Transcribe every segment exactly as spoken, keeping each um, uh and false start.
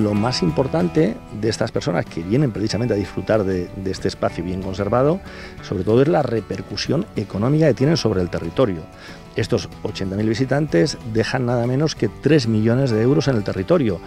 lo más importante de estas personas que vienen precisamente a disfrutar de, de este espacio bien conservado, sobre todo es la repercusión económica que tienen sobre el territorio. Estos ochenta mil visitantes dejan nada menos que tres millones de euros en el territorio.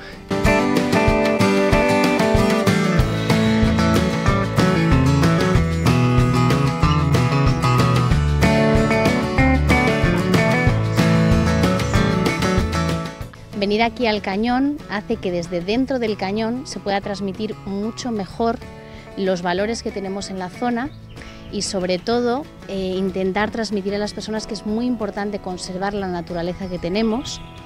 Venir aquí al cañón hace que desde dentro del cañón se pueda transmitir mucho mejor los valores que tenemos en la zona y sobre todo eh, intentar transmitir a las personas que es muy importante conservar la naturaleza que tenemos